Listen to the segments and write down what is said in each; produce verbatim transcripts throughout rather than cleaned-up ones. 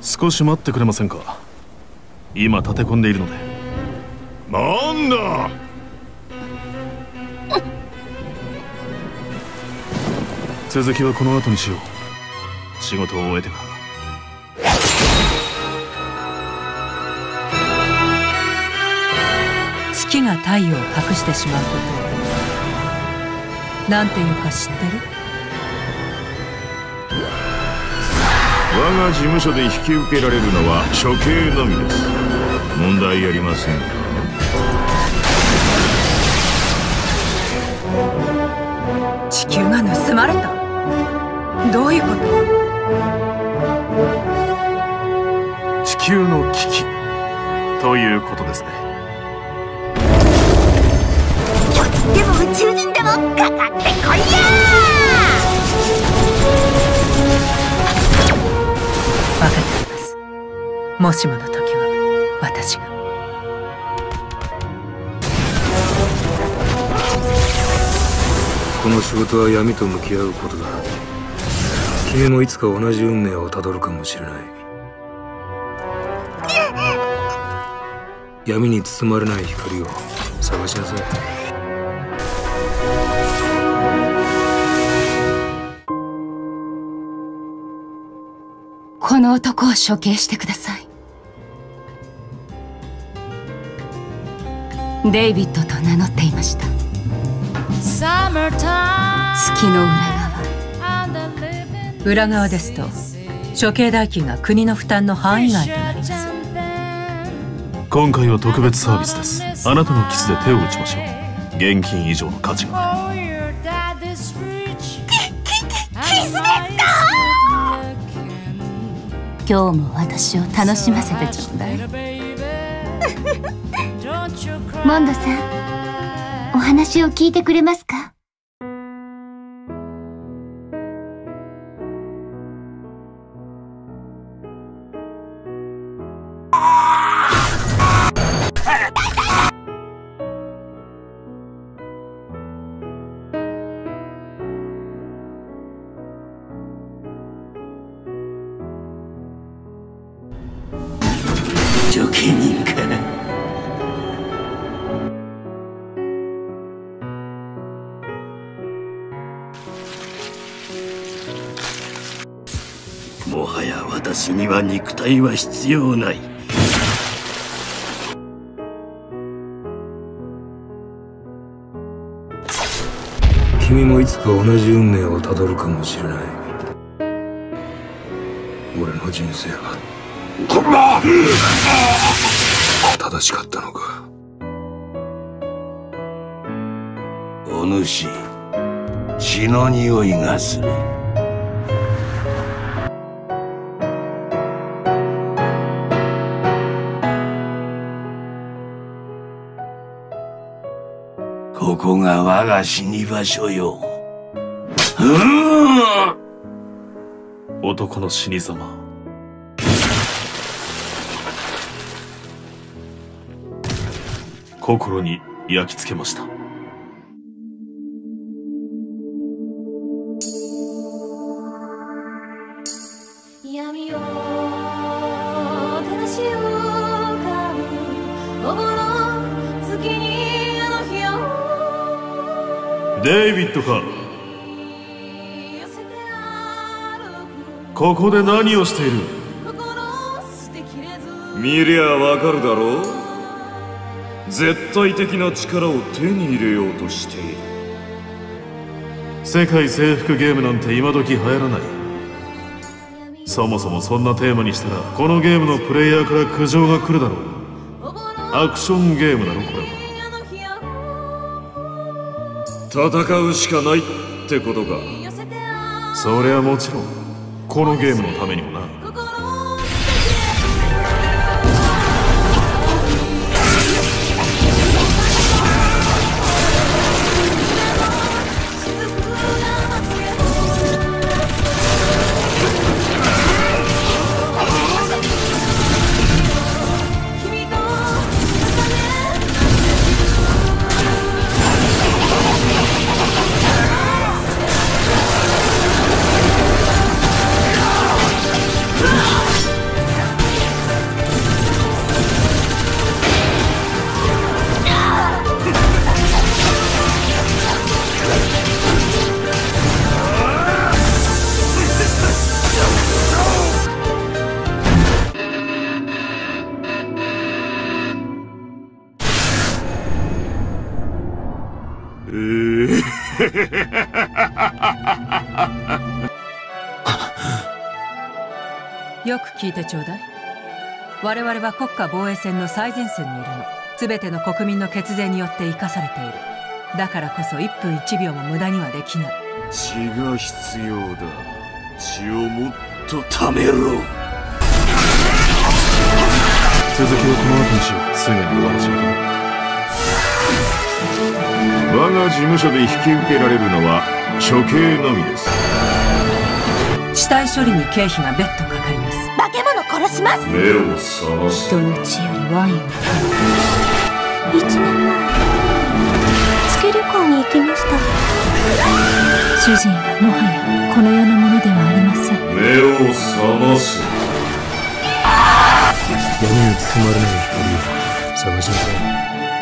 少し待ってくれませんか。今立て込んでいるので。 なんだ。 続きはこの後にしよう。仕事を終えてから。 月が太陽を隠してしまうことをなんていうか知ってる？ 我が事務所で引き受けられるのは処刑のみです。問題ありません。 地球が盗まれた？どういうこと？ 地球の危機ということですね。 でも宇宙人でもかかってこいや分かっています。もしもの時は私が。 この仕事は闇と向き合うことだ。君もいつか同じ運命をたどるかもしれない。闇に包まれない光を探しなさい。 この男を処刑してください。デイビッドと名乗っていました。月の裏側。 裏側ですと処刑代金が国の負担の範囲外となります。 今回は特別サービスです。あなたのキスで手を打ちましょう。現金以上の価値が。 キスですか？ 今日も私を楽しませてちょうだい。 モンドさん、お話を聞いてくれますか？ 処刑人か。もはや私には肉体は必要ない。 君もいつか同じ運命をたどるかもしれない。俺の人生は正しかったのか。 お主、血の匂いがする。ここが我が死に場所よ。 男の死に様。心に焼き付けました。 闇を照らし浮かぶ午後の月にあの日を。 デイビッドか。ここで何をしている？ 見りゃわかるだろう。絶対的な力を手に入れようとしている。 世界征服ゲームなんて今時流行らない。そもそもそんなテーマにしたらこのゲームのプレイヤーから苦情が来るだろう。アクションゲームだろこれは。 戦うしかないってことか。 そりゃもちろんこのゲームのためにもな。 えーよく聞いてちょうだい。我々は国家防衛戦の最前線にいるの。全ての国民の血税によって生かされている。だからこそいっぷんいちびょうも無駄にはできない。 血が必要だ。血をもっと貯めろ。 続きをこの後にしよう。すぐに終わる仕事だ。 我が事務所で引き受けられるのは処刑のみです。 死体処理に経費が別途かかります。 化け物殺します。 目を覚ませ。 人の血よりワインを一年前月旅行に行きました。 主人はもはやこの世のものではありません。 目を覚ませ。 闇に包まれない光を探しなさい。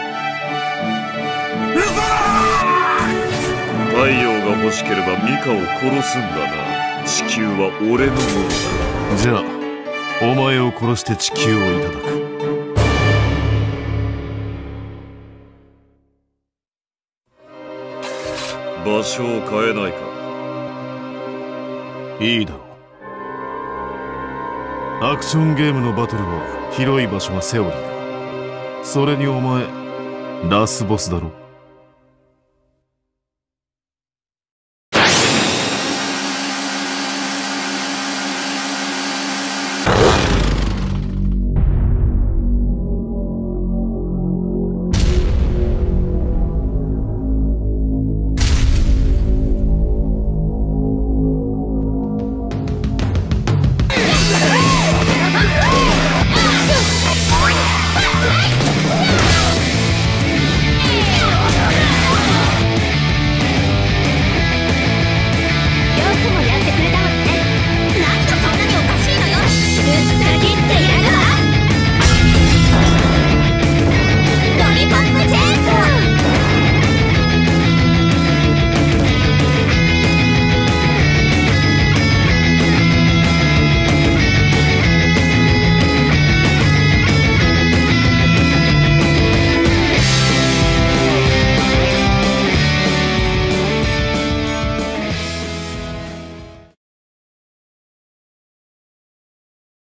太陽が欲しければミカを殺すんだな。地球は俺のものだ。 じゃあお前を殺して地球をいただく。 場所を変えないか。 いいだろう。アクションゲームのバトルは広い場所がセオリーだ。それにお前ラスボスだろ。